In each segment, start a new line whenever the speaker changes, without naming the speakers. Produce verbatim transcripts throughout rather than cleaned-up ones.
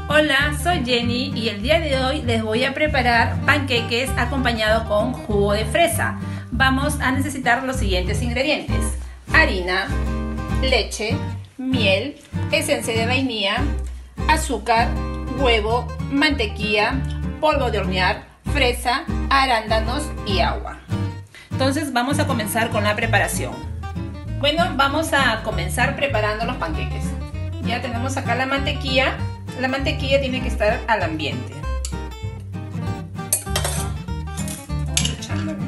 Hola, soy Jenny y el día de hoy les voy a preparar panqueques acompañados con jugo de fresa. Vamos a necesitar los siguientes ingredientes: harina, leche, miel, esencia de vainilla, azúcar, huevo, mantequilla, polvo de hornear, fresa, arándanos y agua. Entonces vamos a comenzar con la preparación. Bueno, vamos a comenzar preparando los panqueques. Ya tenemos acá la mantequilla. La mantequilla tiene que estar al ambiente. Vamos echándole.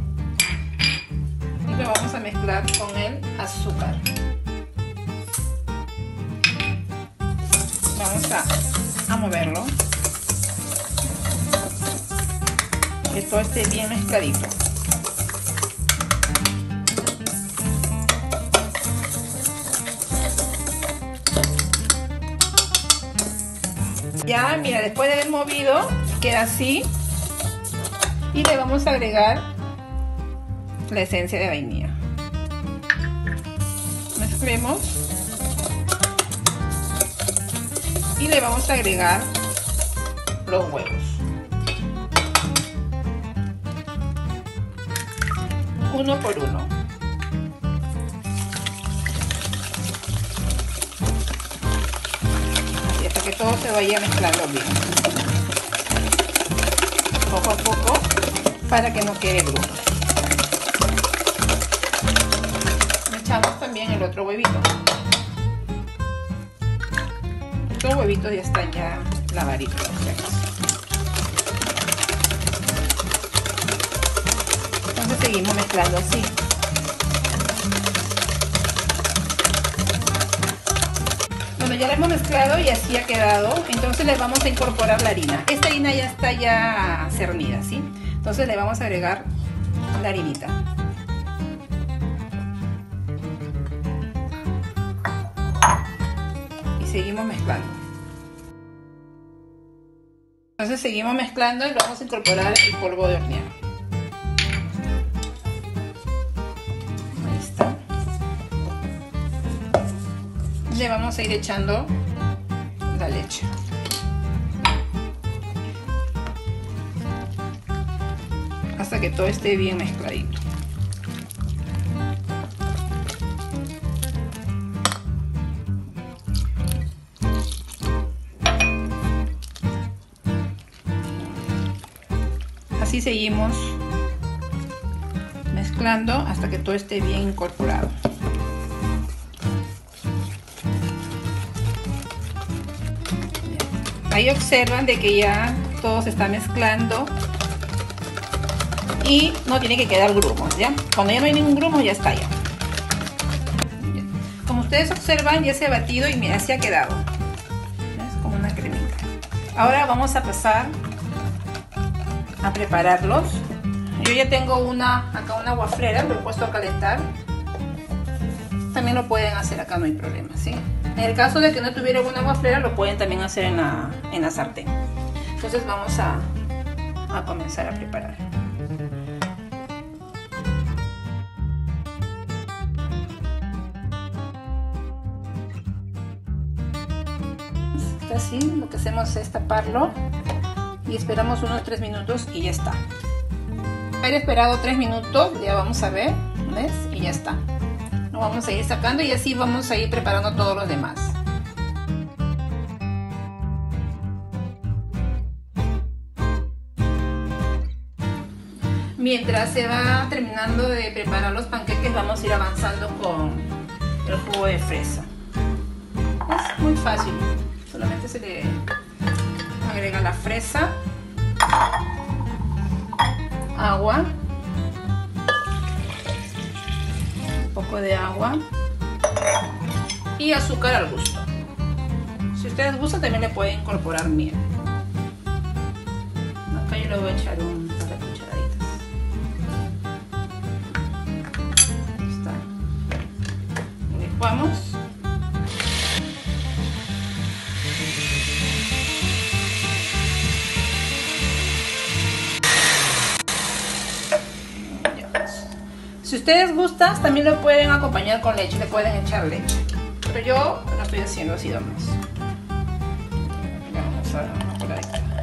Y lo vamos a mezclar con el azúcar. Vamos a, a moverlo. Que todo esté bien mezcladito. Ya, mira, después de haber movido, queda así. Y le vamos a agregar la esencia de vainilla. Mezclemos. Y le vamos a agregar los huevos. Uno por uno. Que todo se vaya mezclando bien, poco a poco, para que no quede grumo. Echamos también el otro huevito. Estos huevitos ya están ya lavaditos. Entonces seguimos mezclando así. Bueno, ya la hemos mezclado y así ha quedado. Entonces le vamos a incorporar la harina. Esta harina ya está ya cernida, ¿sí? Entonces le vamos a agregar la harinita. Y seguimos mezclando. Entonces seguimos mezclando y le vamos a incorporar el polvo de hornear. Le vamos a ir echando la leche. Hasta que todo esté bien mezcladito. Así seguimos mezclando hasta que todo esté bien incorporado. Ahí observan de que ya todo se está mezclando y no tiene que quedar grumos, ¿ya? Cuando ya no hay ningún grumo ya está ya. Como ustedes observan, ya se ha batido y mira, así ha quedado. Es como una cremita. Ahora vamos a pasar a prepararlos. Yo ya tengo una, acá una guaflera, lo he puesto a calentar. También lo pueden hacer acá, no hay problema, ¿sí? En el caso de que no tuvieran una guaflera, lo pueden también hacer en la, en la sartén. Entonces vamos a, a comenzar a preparar. Está así, lo que hacemos es taparlo y esperamos unos tres minutos y ya está. Haber esperado tres minutos, ya vamos a ver, ¿ves? Y ya está. Lo vamos a ir sacando y así vamos a ir preparando todos los demás. Mientras se va terminando de preparar los panqueques, vamos a ir avanzando con el jugo de fresa. Es muy fácil, solamente se le agrega la fresa, agua, poco de agua y azúcar al gusto. Si ustedes gustan, también le pueden incorporar miel. Acá yo le voy a echar un par de cucharaditas. Ahí está. Licuamos. Si ustedes gustan, también lo pueden acompañar con leche, le pueden echar leche. Pero yo lo estoy haciendo así nomás. a dar por ahí.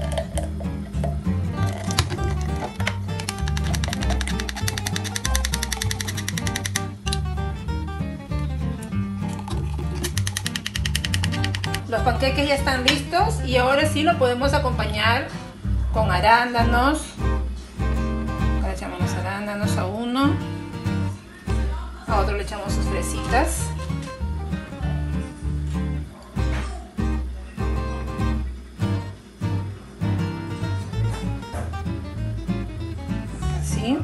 Los panqueques ya están listos y ahora sí lo podemos acompañar con arándanos. Ahora le echamos los arándanos a uno, a otro le echamos sus fresitas. Así.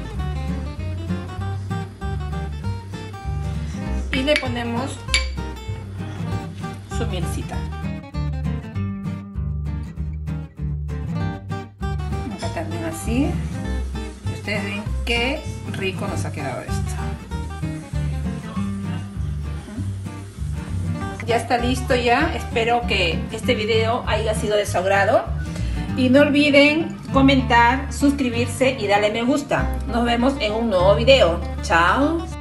Y le ponemos su mielcita. Acá también así. Y ustedes ven qué rico nos ha quedado esto. Ya está listo ya. Espero que este video haya sido de su agrado. Y no olviden comentar, suscribirse y darle me gusta. Nos vemos en un nuevo video. Chao.